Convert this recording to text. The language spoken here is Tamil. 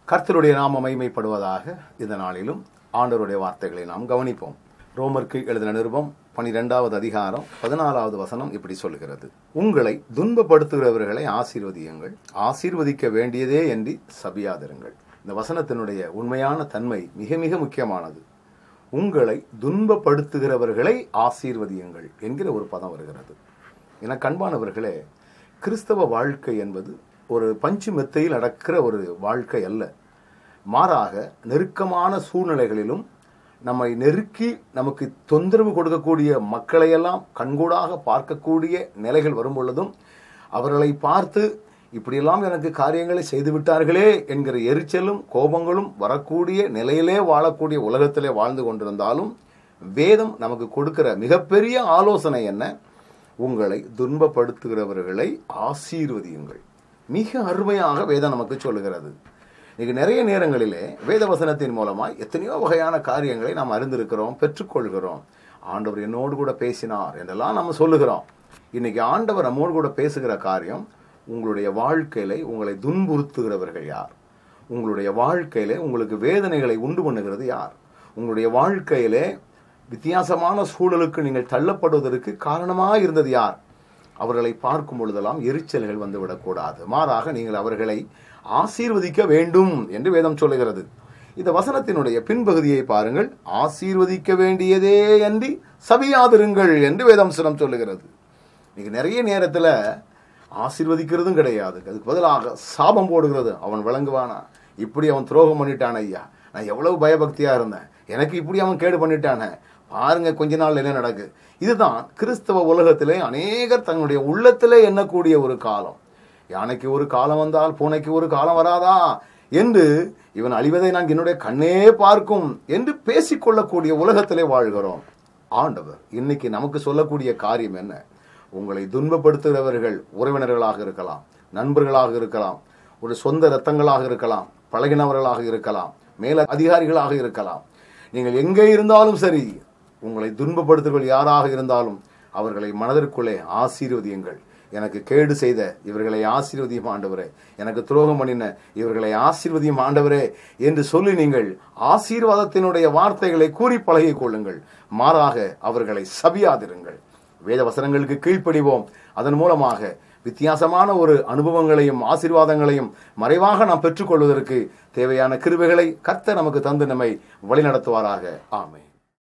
கர்த்தருடைய நாமம் மகிமைப்படுவதாக. இந்த நாளிலும் ஆண்டவருடைய வார்த்தைகளை நாம் கவனிப்போம். ரோமருக்கு எழுதின நிருபம் 12வது அதிகாரம் 14வது வசனம் இப்படி சொல்கிறது: உங்களை துன்பப்படுத்துகிறவர்களை ஆசீர்வதியுங்கள், ஆசீர்வதிக்க வேண்டியதே என்று சபியாதிருங்கள். இந்த வசனத்தினுடைய உண்மையான தன்மை மிக மிக முக்கியமானது. உங்களை துன்பப்படுத்துகிறவர்களை ஆசீர்வதியுங்கள் என்கிற ஒரு பதம் வருகிறது. என கண்பானவர்களே, கிறிஸ்தவ வாழ்க்கை என்பது ஒரு பஞ்சு மெத்தையில் நடக்கிற ஒரு வாழ்க்கை அல்ல. மாறாக நெருக்கமான சூழ்நிலைகளிலும் நம்மை நெருக்கி நமக்கு தொந்தரவு கொடுக்கக்கூடிய மக்களையெல்லாம் கண்கூடாக பார்க்கக்கூடிய நிலைகள் வரும் பொழுதும் அவர்களை பார்த்து இப்படியெல்லாம் எனக்கு காரியங்களை செய்துவிட்டார்களே என்கிற எரிச்சலும் கோபங்களும் வரக்கூடிய நிலையிலே வாழக்கூடிய உலகத்திலே வாழ்ந்து கொண்டிருந்தாலும் வேதம் நமக்கு கொடுக்கிற மிகப்பெரிய ஆலோசனை என்ன? உங்களை துன்பப்படுத்துகிறவர்களை ஆசீர்வதியுங்கள். மிக அருமையாக வேதம் நமக்கு சொல்லுகிறது. இன்னைக்கு நிறைய நேரங்களிலே வேத வசனத்தின் மூலமாய் எத்தனையோ வகையான காரியங்களை நாம் அறிந்திருக்கிறோம், பெற்றுக்கொள்கிறோம். ஆண்டவர் என்னோடு கூட பேசினார் என்றெல்லாம் நம்ம சொல்லுகிறோம். இன்னைக்கு ஆண்டவர் நம்மோடு கூட பேசுகிற காரியம், உங்களுடைய வாழ்க்கையில உங்களை துன்புறுத்துகிறவர்கள் யார்? உங்களுடைய வாழ்க்கையில உங்களுக்கு வேதனைகளை உண்டு பண்ணுகிறது யார்? உங்களுடைய வாழ்க்கையிலே வித்தியாசமான சூழலுக்கு நீங்கள் தள்ளப்படுவதற்கு காரணமாக இருந்தது யார்? அவர்களை பார்க்கும் பொழுதெல்லாம் எரிச்சல்கள் வந்துவிடக்கூடாது. மாறாக நீங்கள் அவர்களை ஆசீர்வதிக்க வேண்டும் என்று வேதம் சொல்லுகிறது. இந்த வசனத்தினுடைய பின்பகுதியை பாருங்கள். ஆசீர்வதிக்க வேண்டியதே அன்றி சபியாதிருங்கள் என்று வேதம் சொல்லுகிறது. இன்னைக்கு நிறைய நேரத்தில் ஆசீர்வதிக்கிறதும் கிடையாது, அதுக்கு பதிலாக சாபம் போடுகிறது. அவன் விளங்குவானா? இப்படி அவன் துரோகம் பண்ணிட்டான் ஐயா, நான் எவ்வளவு பயபக்தியா இருந்தேன், எனக்கு இப்படி அவன் கேடு பண்ணிட்டானே, பாருங்க கொஞ்ச நாள் என்ன நடக்கு. இதுதான் கிறிஸ்தவ உலகத்திலே அநேகர் தங்களுடைய உள்ளத்திலே எண்ணக்கூடிய ஒரு காலம். யானைக்கு ஒரு காலம் வந்தால் பூனைக்கு ஒரு காலம் வராதா என்று, இவன் அழிவதை நான் என்னுடைய கண்ணே பார்க்கும் என்று பேசிக்கொள்ளக்கூடிய உலகத்திலே வாழ்கிறோம். ஆண்டவர் இன்னைக்கு நமக்கு சொல்லக்கூடிய காரியம் என்ன? உங்களை துன்பப்படுத்துகிறவர்கள் உறவினர்களாக இருக்கலாம், நண்பர்களாக இருக்கலாம், ஒரு சொந்த இரத்தங்களாக இருக்கலாம், பழகினவர்களாக இருக்கலாம், மேல அதிகாரிகளாக இருக்கலாம். நீங்கள் எங்கே இருந்தாலும் சரி, உங்களை துன்பப்படுத்துகிறவர்கள் யாராக இருந்தாலும் அவர்களை மனதிற்குள்ளே ஆசீர்வதியுங்கள். எனக்கு கேடு செய்த இவர்களை ஆசீர்வதியும் ஆண்டவரே, எனக்கு துரோகம் பண்ணின இவர்களை ஆசீர்வதியும் ஆண்டவரே என்று சொல்லி நீங்கள் ஆசீர்வாதத்தினுடைய வார்த்தைகளை கூறி பழகிக் கொள்ளுங்கள். மாறாக அவர்களை சபியாதிருங்கள். வேத வசனங்களுக்கு கீழ்ப்படிவோம். அதன் மூலமாக வித்தியாசமான ஒரு அனுபவங்களையும் ஆசீர்வாதங்களையும் மறைவாக நாம் பெற்றுக்கொள்வதற்கு தேவையான கிருபைகளை கர்த்தர் நமக்கு தந்து நம்மை வழிநடத்துவாராக. ஆமென்.